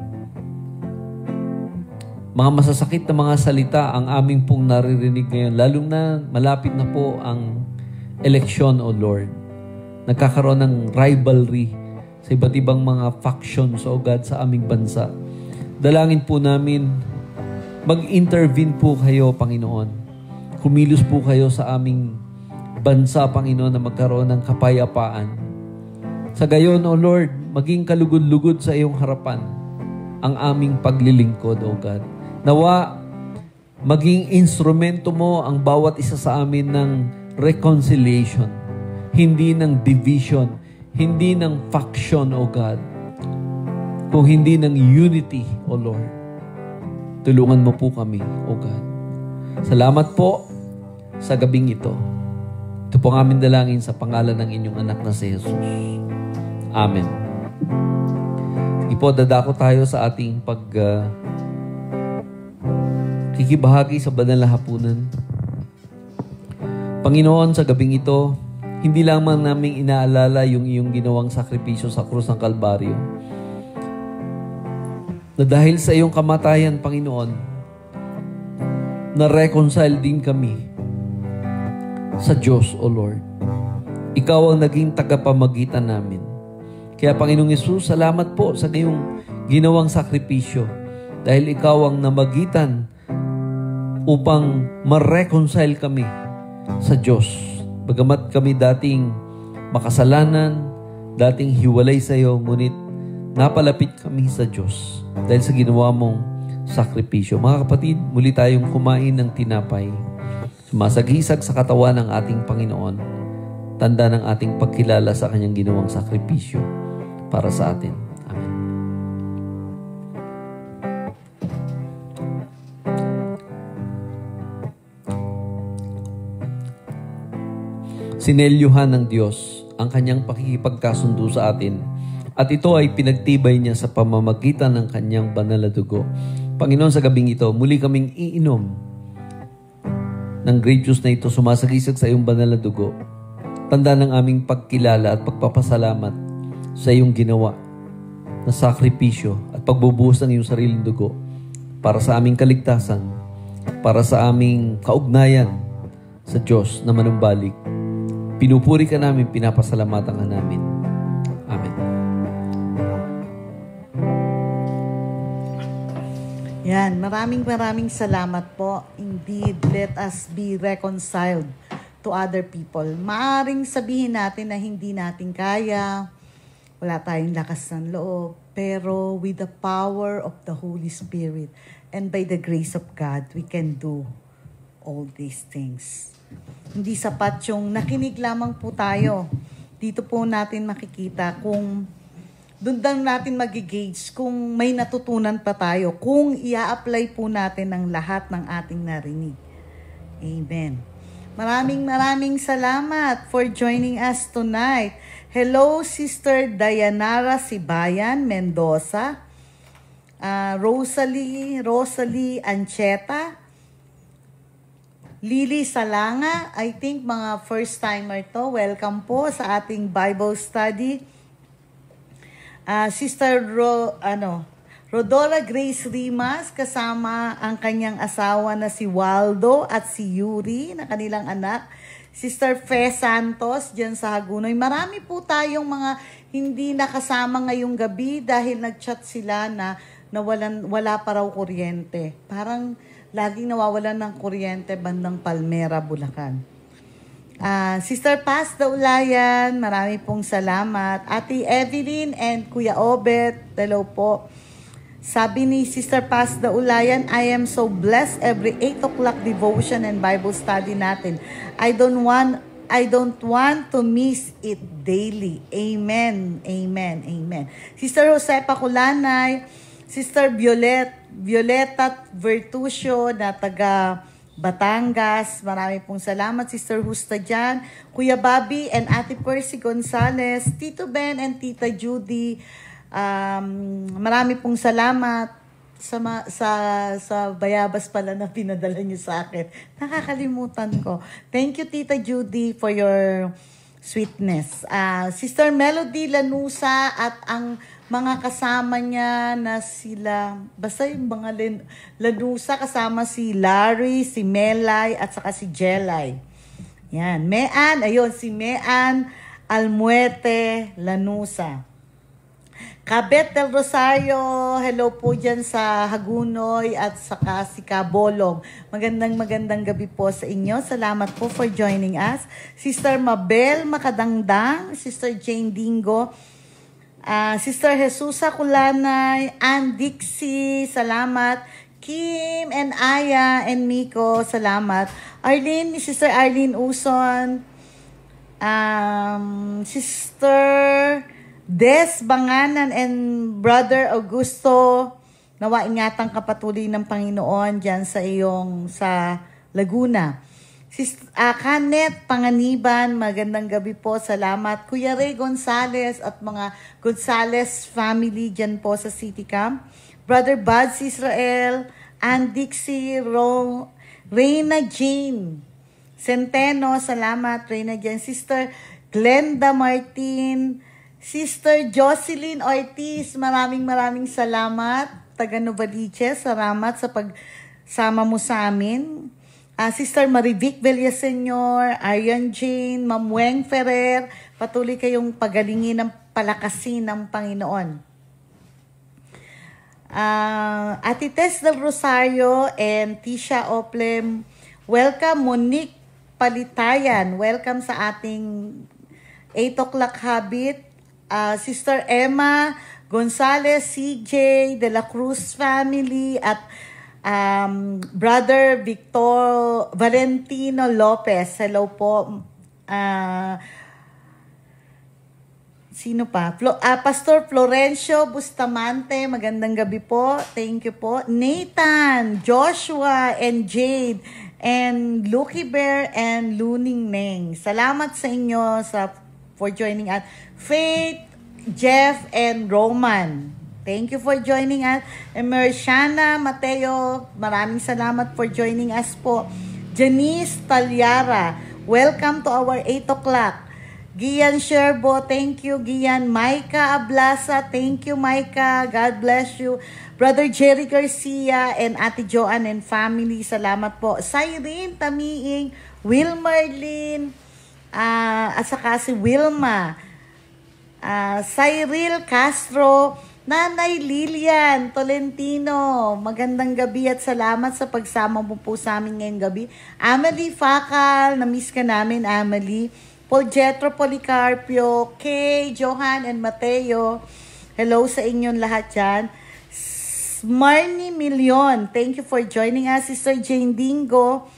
mga masasakit na mga salita ang aming pong naririnig ngayon, lalong na malapit na po ang eleksyon, O Lord. Nagkakaroon ng rivalry sa iba't ibang mga factions, O God, sa aming bansa. Dalangin po namin, mag-intervene po kayo, Panginoon. Kumilos po kayo sa aming bansa, Panginoon, na magkaroon ng kapayapaan. Sa gayon, O Lord, maging kalugod-lugod sa iyong harapan ang aming paglilingkod, O God. Nawa, maging instrumento mo ang bawat isa sa amin ng reconciliation, hindi ng division, hindi ng faction, O God, kung hindi ng unity, O Lord. Tulungan mo po kami, O God. Salamat po sa gabing ito. Ito po ang aming dalangin sa pangalan ng inyong anak na si Jesus. Amen. Ipo, dadako tayo sa ating pag uh, kikibahagi sa banal na hapunan. Panginoon, sa gabing ito, hindi lamang naming inaalala yung iyong ginawang sakripisyo sa krus ng Kalbaryo, na dahil sa iyong kamatayan, Panginoon, na-reconcile din kami sa Diyos, O Lord. Ikaw ang naging tagapamagitan namin. Kaya, Panginoong Yesus, salamat po sa iyong ginawang sakripisyo dahil ikaw ang namagitan upang ma-reconcile kami sa Diyos. Bagamat kami dating makasalanan, dating hiwalay sa iyo, ngunit napalapit kami sa Diyos dahil sa ginawa mong sakripisyo. Mga kapatid, muli tayong kumain ng tinapay, sumasagisag sa katawan ng ating Panginoon, tanda ng ating pagkilala sa kanyang ginawang sakripisyo para sa atin. Amen. Sinelyuhan ng Diyos ang kanyang pakikipagkasundo sa atin, at ito ay pinagtibay niya sa pamamagitan ng kanyang banal na dugo. Panginoon, sa gabing ito, muli kaming iinom ng grape juice na ito, sumasagisag sa iyong banal na dugo. Tanda ng aming pagkilala at pagpapasalamat sa iyong ginawa na sakripisyo at pagbubuhos ng iyong sariling dugo para sa aming kaligtasan, para sa aming kaugnayan sa Diyos na manumbalik. Pinupuri ka namin, pinapasalamatan ka namin. Amen. Yan, maraming maraming salamat po. Indeed, let us be reconciled to other people. Maaring sabihin natin na hindi natin kaya, wala tayong lakas ng loob, pero with the power of the Holy Spirit and by the grace of God, we can do all these things. Hindi sapat yung nakinig lamang po tayo. Dito po natin makikita kung doon lang natin mag-gauge kung may natutunan pa tayo, kung ia-apply po natin ang lahat ng ating narinig. Amen. Maraming maraming salamat for joining us tonight. Hello, Sister Dayanara Sibayan Mendoza. Uh, Rosalie, Rosalie Ancheta. Lily Salanga, I think mga first-timer to. Welcome po sa ating Bible study. Uh, Sister Ro, ano, Rodora Grace Rimas, kasama ang kanyang asawa na si Waldo at si Yuri, na kanilang anak. Sister Fe Santos, dyan sa Hagunoy. Marami po tayong mga hindi nakasama ngayong gabi dahil nag-chat sila na nawalan, wala pa raw kuryente. Parang laging nawawalan ng kuryente bandang Palmera, Bulacan. Uh, Sister Paz Daulayan, marami pong salamat. Ate Evelyn and Kuya Obet, hello po. Sabi ni Sister Paz Daulayan, I am so blessed every eight o'clock devotion and Bible study natin. I don't want I don't want to miss it daily. Amen. Amen. Amen. Sister Josepa Kulanay, Sister Violet, Violeta Vertusio na taga Batangas. Marami pong salamat. Sister Husta dyan. Kuya Bobby and Ate Percy Gonzales. Tito Ben and Tita Judy. Um, marami pong salamat sa, sa, sa bayabas pala na pinadala niyo sa akin. Nakakalimutan ko. Thank you, Tita Judy, for your sweetness. Uh, Sister Melody Lanusa at ang mga kasama niya na sila, basta yung mga Lanusa, kasama si Larry, si Melay, at saka si Jelay. Yan. Mean, ayun, si Mean Almuete Lanusa. Kabet del Rosario, hello po dyan sa Hagunoy at saka si Kabolong. Magandang magandang gabi po sa inyo. Salamat po for joining us. Sister Mabel Makadangdang, Sister Jane Dingo, uh, Sister Jesusa Kulanay, Ann Dixie, salamat. Kim and Aya and Miko, salamat. Arlene, Sister Arlene Uson, um, Sister Des Banganan and Brother Augusto, nawa ingatang kapatuloy ng Panginoon dyan sa iyong sa Laguna. Sis, uh, Kanet Panganiban, magandang gabi po, salamat. Kuya Ray Gonzales at mga Gonzales family dyan po sa City Camp. Brother Buds Israel, Ann Dixie, Ro, Reyna Jane Centeno, salamat Reyna Jane. Sister Glenda Martin, Sister Jocelyn Ortiz, maraming maraming salamat. Taga Novaliches, salamat sa pagsama mo sa amin. Uh, Sister Marivic Villaseñor, Arian Jane, Ma'am Weng Ferrer, patuloy kayong pagalingin ng palakasin ng Panginoon. Uh, Ate Tess del Rosario and Tisha Oplem, welcome. Monique Palitayan, welcome sa ating eight o'clock habit. Uh, Sister Emma Gonzales, C J de la Cruz family, at um, Brother Victor Valentino Lopez. Hello po. Uh, sino pa? Flo, uh, Pastor Florencio Bustamante, magandang gabi po. Thank you po. Nathan, Joshua, and Jade, and Lucky Bear, and Luning Neng. Salamat sa inyo sa for joining us. Faith, Jeff, and Roman, thank you for joining us. Emershana Mateo, maraming salamat for joining us po. Janice Talyara, welcome to our eight o'clock. Gian Sherbo, thank you Gian. Micah Ablasa, thank you Micah, God bless you. Brother Jerry Garcia and Ate Joanne and family, salamat po. Cyrene Tamiing, Wilmer Lynn, uh, at saka si Wilma, uh, Cyril Castro, Nanay Lilian Tolentino, magandang gabi at salamat sa pagsama mo po sa amin ngayong gabi. Amelie Fakal, na-miss ka namin Amelie. Paul Jetro Policarpio, Kay, Johan, and Mateo, hello sa inyong lahat dyan. Marnie Million, thank you for joining us. Sister Jane Dingo,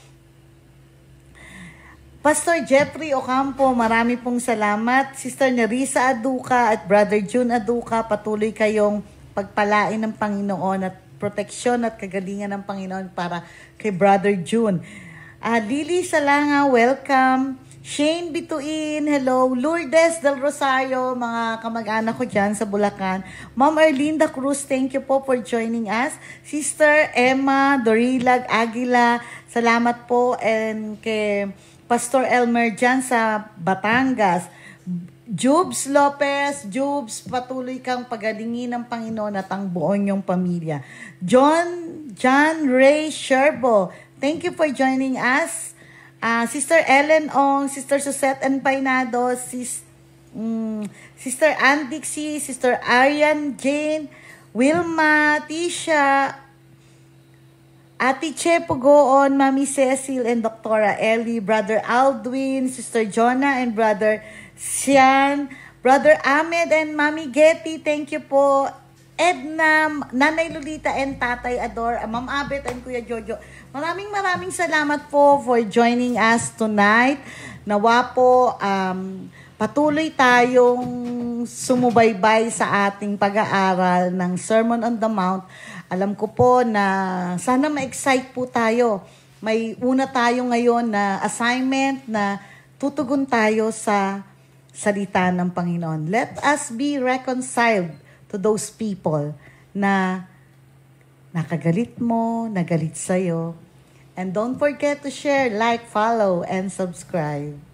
Pastor Jeffrey Ocampo, marami pong salamat. Sister Nerissa Aduca at Brother June Aduca, patuloy kayong pagpalain ng Panginoon at proteksyon at kagalingan ng Panginoon para kay Brother June. Ah, Lily Salanga, welcome. Shane Bituin, hello. Lourdes Del Rosario, mga kamag-anak ko dyan sa Bulacan. Ma'am Erlinda Cruz, thank you po for joining us. Sister Emma Dorilag Aguila, salamat po. And kay Pastor Elmer dyan sa Batangas. Jubes Lopez, Jubes, patuloy kang pagalingin ng Panginoon at ang buong niyong pamilya. John, John Ray Sherbo, thank you for joining us. Uh, Sister Ellen Ong, Sister Susette and Painado, Sis, um, Sister Ann Dixie, Sister Arian Jane, Wilma, Tisha, Ate Che Pugoon, Mami Cecil and Doctora Ellie, Brother Aldwin, Sister Jonah and Brother Sian, Brother Ahmed and Mami Getty, thank you po. Edna, Nanay Lolita and Tatay Ador, Ma'am Abet and Kuya Jojo. Maraming maraming salamat po for joining us tonight. Nawa po um, patuloy tayong sumubaybay sa ating pag-aaral ng Sermon on the Mount. Alam ko po na sana ma-excite po tayo. May una tayo ngayon na assignment na tutugon tayo sa salita ng Panginoon. Let us be reconciled to those people na nakagalit mo, nagalit sa'yo. And don't forget to share, like, follow, and subscribe.